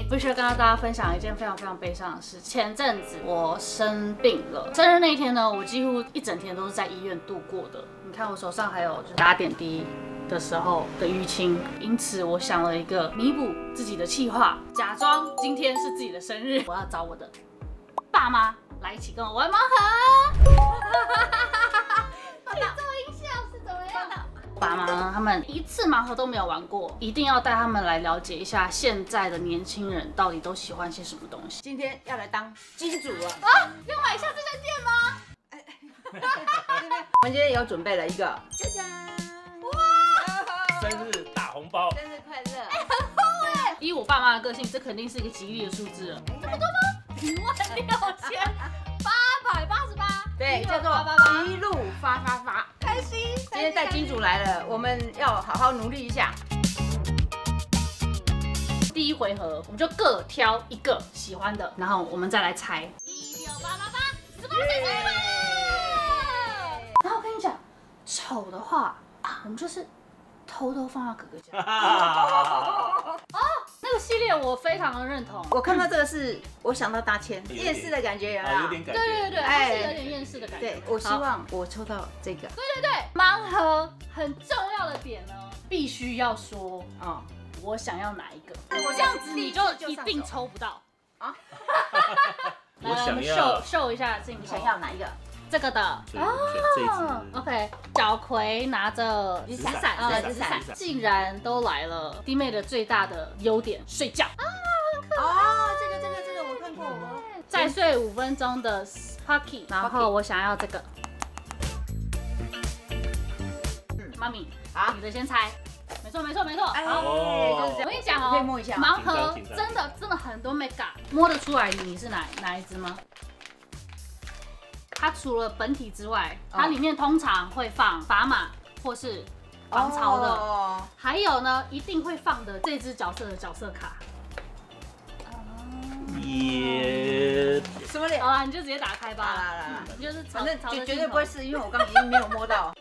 必须要跟大家分享一件非常非常悲伤的事。前阵子我生病了，生日那一天呢，我几乎一整天都是在医院度过的。你看我手上还有就是打点滴的时候的淤青，因此我想了一个弥补自己的计划，假装今天是自己的生日，我要找我的爸妈来一起跟我玩盲盒。节奏音效是怎么样？爸妈呢，他们一次盲盒都没有玩过，一定要带他们来了解一下现在的年轻人到底都喜欢些什么东西。 今天要来当金主了啊！要买下这家店吗？ 我们今天有准备了一个，짜잔！ 哇！生日大红包！ 生日快乐！ 很厚哎！以我爸妈的个性，这肯定是一个吉利的数字了。这么多吗？16,888。 对，叫做一路发发发， 开心！ 今天带金主来了，我们要好好努力一下。 第一回合，我们就各挑一个喜欢的，然后我们再来猜。16888，18岁生日快乐！然后我跟你讲，丑的话啊，我们就是偷偷放到哥哥家。那个系列我非常的认同。 我看到这个是，我想到大千夜市的感觉，有没有？ 有点感觉。 对，它是有点厌世的感觉。 对，我希望我抽到这个。 对，盲盒很重要的点呢，必须要说啊，我想要哪一个？我这样子你就一定抽不到啊。 我想要秀一下自己想要哪一个？ 这个的哦 ，OK， 小葵拿着雨伞，既然都来了，弟妹的最大的优点睡觉啊，很可爱。 哦，这个我看过， 再睡5分钟的 Sparky， 然后我想要这个，妈咪，好，你的先猜，没错，好， 就是这样。 我跟你讲哦， 可以摸一下盲盒真的很多 mega， 摸得出来你是哪一只吗？它除了本体之外，它里面通常会放砝码或是防潮的，还有呢一定会放的这只角色的角色卡。 耶！ 什么脸？ 好啦，你就直接打开吧。 来， 你就是反正绝对不会是，因为我刚刚已经没有摸到。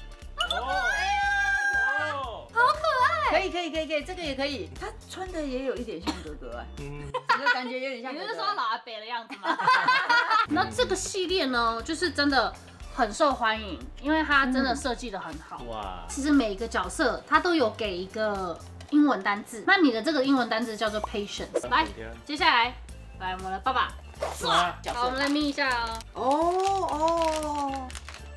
可以，这个也可以。他穿的也有一点像哥哥，我就感觉有点像。 你是说老阿伯的样子吗？那这个系列呢，就是真的很受欢迎，因为它真的设计的很好。哇！其实每一个角色它都有给一个英文单字，那你的这个英文单字叫做 patience。来，接下来我们的爸爸，好，我们来眯一下哦。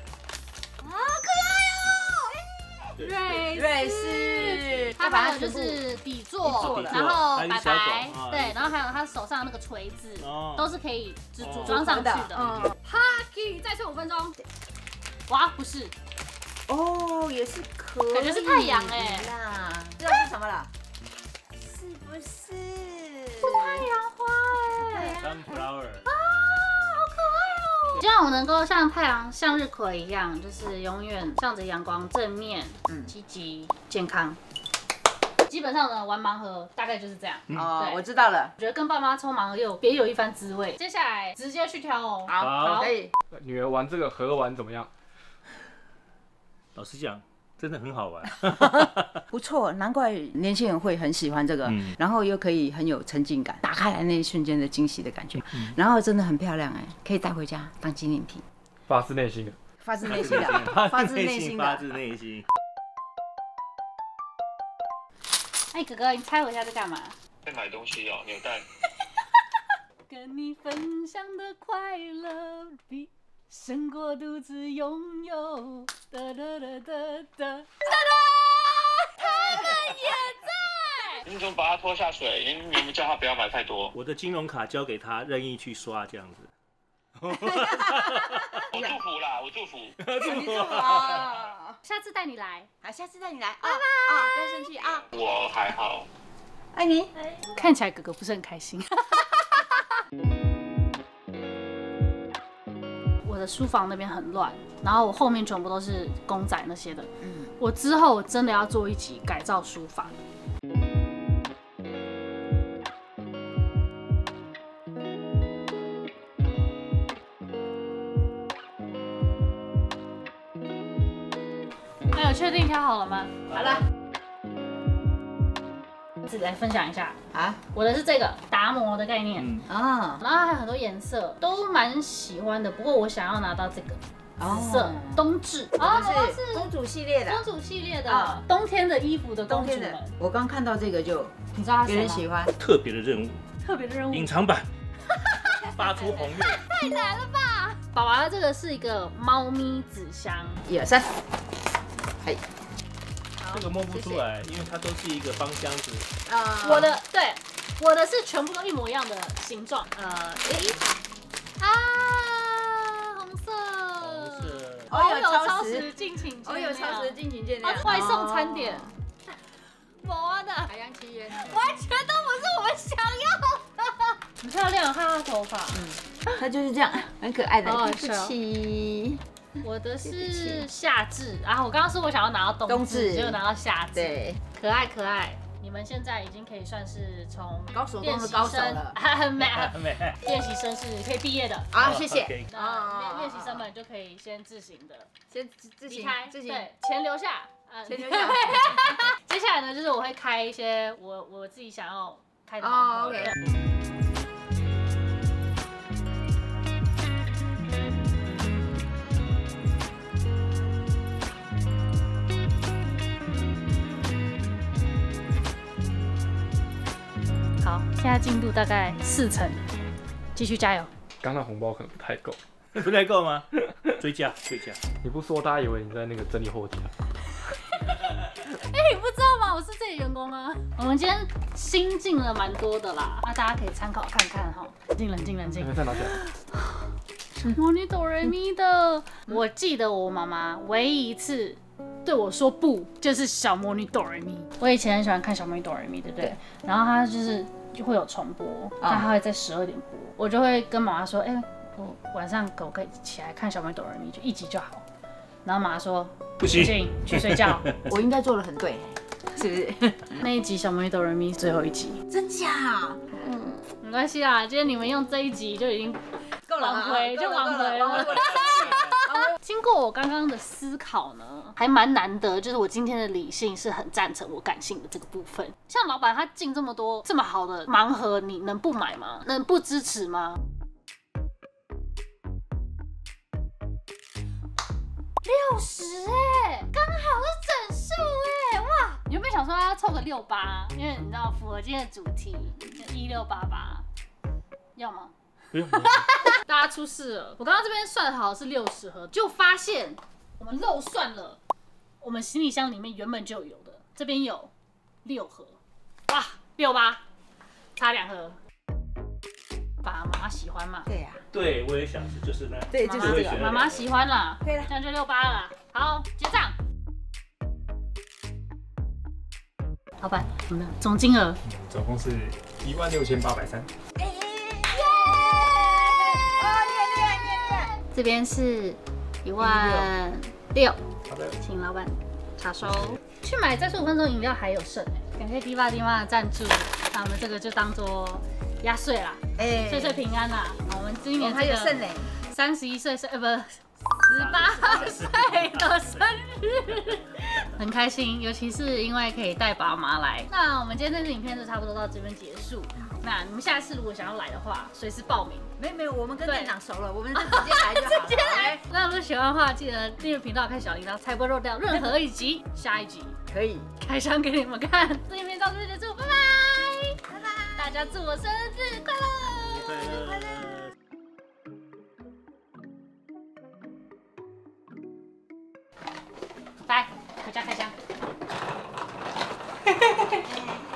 瑞士，它还有就是底座，然后白白，对，然后还有他手上那个锤子，都是可以组装上去的。Haki， 再睡5分钟。哇，不是， 哦，也是可以， 感觉是太阳哎。 知道是什么了？是不是？ 是太阳花哎。 Sunflower。 希望我能够像太阳、向日葵一样，就是永远向着阳光，正面、积极、健康。基本上呢，玩盲盒大概就是这样。 哦，我知道了。 我觉得跟爸妈抽盲盒别有一番滋味。接下来直接去挑哦。 好，可以。 女儿玩这个盒玩怎么样？ 老实讲，真的很好玩。 不错，难怪年轻人会很喜欢这个，然后又可以很有沉浸感，打开来那一瞬间的惊喜的感觉，然后真的很漂亮哎，可以带回家当纪念品。 发自内心的， 发自内心的，发自内心。 哎，哥哥，你猜我现在在干嘛？ 在买东西哦，扭蛋。 跟你分享的快乐比胜过独自拥有。哒哒哒哒哒哒哒，他们也在。 你怎么把他拖下水？你们叫他不要买太多。 我的金融卡交给他，任意去刷这样子。 我祝福啦，我祝福。 你祝福啊！ 下次带你来， 好，下次带你来啊！不要生气啊！ 我还好。 爱你。 看起来哥哥不是很开心。我的书房那边很乱，然后我后面全部都是公仔那些的。我之后真的要做一集改造书房。那有确定挑好了吗？ 好了。 自己来分享一下啊， 我的是这个达摩的概念， 啊， 然后还有很多颜色都蛮喜欢的，不过我想要拿到这个紫色冬至哦，是公主系列的， 公主系列的冬天的衣服的公主们。 我刚看到这个就， 你知道有人喜欢特别的任务， 特别的任务， 隐藏版，发出红月， 太难了吧！宝宝的这个是一个猫咪纸箱 ，1、2、3，嘿， 这个摸不出来，因为它都是一个方箱子。 我的对，我的是全部都一模一样的形状。红色， 哦有超时敬请见， 哦有超时敬请见谅， 外送餐点，我的海洋奇缘， 完全都不是我们想要的。很漂亮，看她的头发， 它就是这样，很可爱的， 好对不起。 我的是夏至，然后我刚刚说我想要拿到冬至，结果拿到夏至， 对， 可爱可爱。你们现在已经可以算是从高手中的高手了， 练习生是可以毕业的啊，谢谢。 练习生们就可以先自行的， 先自行对，钱留下， 钱留下。 接下来呢，就是我会开一些我自己想要开的。 OK。 好，现在进度大概4成，继续加油。 刚刚红包可能不太够， 不太够吗？追加。 你不说，大家以为你在那个整理货架。 你不知道吗？我是这里员工啊。我们今天新进了蛮多的啦，那大家可以参考看看哈。冷静。 再拿起来。 魔女哆瑞咪的，我记得我妈妈唯一一次对我说不，就是小魔女哆瑞咪。我以前很喜欢看小魔女哆瑞咪，对不对？然后她就会有重播，但她会在12点播，我就会跟妈妈说，我晚上可不可以起来看小魔女哆瑞咪，就1集就好。然后妈妈说不行， 去睡觉。 我应该做得很对，是不是？ 那一集小魔女哆瑞咪最后一集， 真假？ 没关系啦，今天你们用这一集就已经够了， 挽回了。经过我刚刚的思考呢，还蛮难得，就是我今天的理性是很赞成我感性的这个部分。像老板他进这么多这么好的盲盒，你能不买吗？能不支持吗？60刚好是整数哇！你有没有想说要凑个68？因为你知道符合今天的主题，1688，要吗？ 不用。 大家出事了！我刚刚这边算好是60盒，就发现我们漏算了，我们行李箱里面原本就有的，这边有6盒，哇，68，差2盒。爸妈喜欢嘛？ 对呀。 对，我也想是就是那。 对，就是这个。 妈妈喜欢啦， 对了， 这样就68了。好，结账。老板，我们的总金额总共是16830。 这边是16000， 好的， 请老板查收。去买再15分钟饮料还有剩感谢迪爸迪妈的赞助，那我们这个就当做压岁啦，岁岁平安啦。我们今年还有剩嘞 ，31岁不18岁的生日，很开心，尤其是因为可以带爸妈来。那我们今天这支影片就差不多到这边结束。那你们下次如果想要来的话，随时报名。 没有，我们跟店长熟了，我们直接来就好。 直接来。那如果喜欢的话，记得订阅频道，开小铃铛，才不会漏掉任何一集。下一集可以开箱给你们看。这影片到这边结束，拜拜，拜拜，大家祝我生日快乐！来，回家开箱。